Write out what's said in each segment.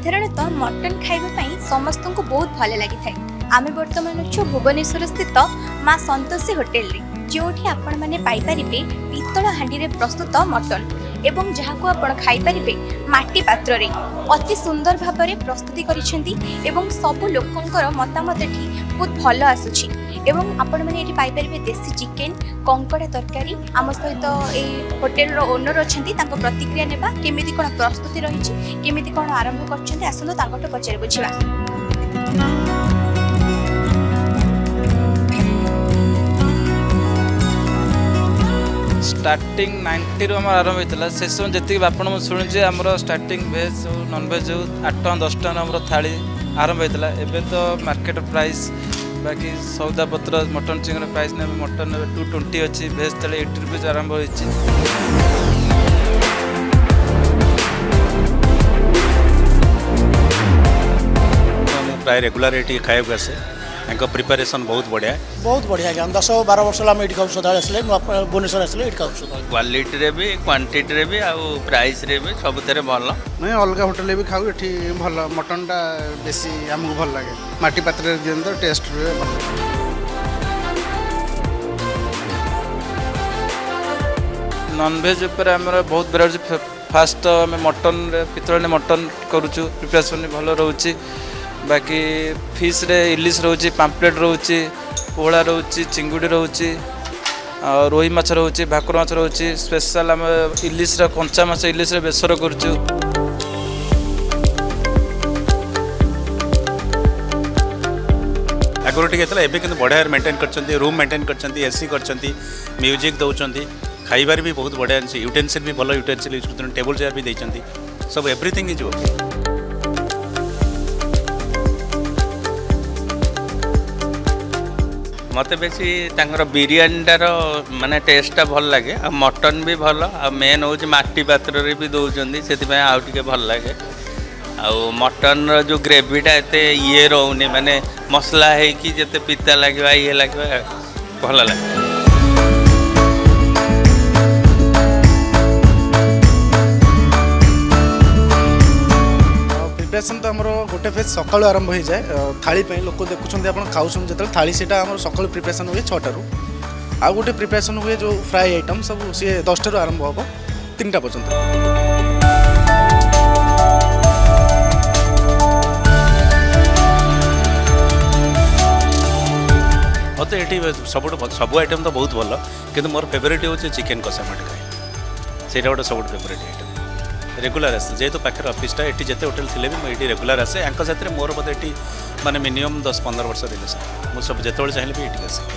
साधारणतः मटन खाइबा समस्त को बहुत भल लगी था। आम बर्तमान अच्छु भुवनेश्वर स्थित माँ संतोषी होटेल जो आपण मैंने पाइपर पितल हाँडी प्रस्तुत मटन एवं जहाँ को आपण खाइपारे माटी पात्र रे अति सुंदर भाव में प्रस्तुति करिसेंती सबु लोकंकर मतामत बहुत भल आसुची एवं आपण मैंने ये पाइपर देसी चिकेन कंकड़ा तरकारी आम सहित ये होटेल ओनर अच्छा प्रतिक्रिया नेबा केमिति कोन प्रस्तुति रही केमिति कोन आरंभ करछन्ते आसनो तांगटो पचारे बुझिबा। स्टार्टिंग 90 आम आरंभ होता से समय जी आप शुणुचे आमर स्टार्टिंग भेज नॉन भेज 8 टका 10 टका आम थाली आरंभ होता है। तो मार्केट प्राइस बाकी सौदा पत्र मटन चिकेन प्राइस ने मटन 220 अच्छी भेज तले 80 रुपीज आरंभ होती। प्राय रेगुलर ये खाया आसे प्रिपेरेसन बहुत बढ़िया आज्ञा 10-12 वर्ष ये खाऊ सदा भुवनेश्वर आसे ये खाऊ क्वालिटी रे भी क्वांटिटी रे भी आउ प्राइस रे भी सब तेरे भल मैं अलग होटेल भी खाऊ ये भल मटन टा बेसी आमको भल लगे माटी पात्र दिखते टेस्ट नॉनभेज उपर आमर बहुत वेराइटी फास्ट आम मटन पितल मटन करुचु प्रिपरेसन भल रोचे। बाकी फिश रे इलिश रोचे पाम्पलेट रोचे पोहड़ा रोचे चिंगुड़ी रोचे रोही माछ रोचे भाकुर माछ रोचे स्पेशल आम इलिश कंचा माछ इलिश बेसर करुचु। आगुरी टी बढ़िया मेंटेन कर रूम मेंटेन कर एसी कर म्यूजिक दौरान खाइबार भी बहुत बढ़िया यूटेंसिल भी भल यूटेंसिल यूज कर टेबल चेयर भी देती सब एवरीथिंग इज ओके। मत बेसी बिरियानीटार माने टेस्टा भल लगे आ मटन भी भल आ मेन हूँ माटी पात्र रे भी दौरान से आउ टे भल लगे आ मटन जो ग्रेवीटा एते ये रोने माने मसला है कि जते पिता लगे ये लगे भल लगे। प्रिपरेसन तो आम गोटे फेज सकाल आरंभ हो जाए थाली लोक देखुं आप खाऊँ जो थाली से सकाल प्रिपरेसन हुए 6टारू आ गोटे प्रिपरेसन हुए जो फ्राए आइटम सब सी 10टारू आरंभ हम 3टा पर्यंत। मत ये सब आइटम तो बहुत भल कि मोर फेवरेट हूँ चिकेन कषा मट खाए से गोटे सब फेवरेट आइटम रेगुलर आसे जेहेतु पाखे अफिसटा ये जिते होटेल थे भी मुझे रेगुलर आसे साथ मोर बोधे ये माने मिनिमम 10-15 वर्ष रिलेसन मुझे सब जो चाहिए भी ये आसे।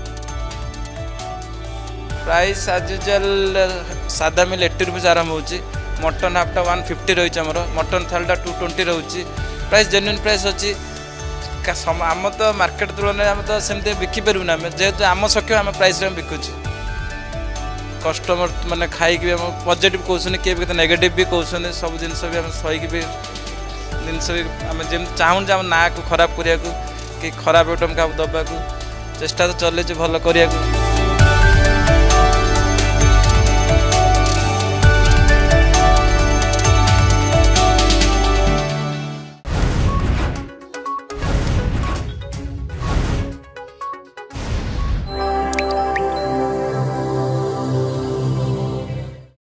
प्राइस आज यूजुअल सादा मिल 80 रुपीज आरंभ होची मटन हाफटा 150 रही आमर मटन थालीटा 220 रोचे प्राइस जेन्युइन प्राइस अच्छी आम तो मार्केट तुलन आम तो सेमती बिकिपारूना जेहेतु आम सख्य आम प्राइस बिकुची कस्टमर मैंने खाई पॉजिटिव कहते किए नेगेटिव भी कहते सब जिन भी आम सही भी जिनस भी आम जमी चाहूँ आम ना को खराब करने कि खराब आइटम क्या दबा चेष्टा तो चलते भल करने।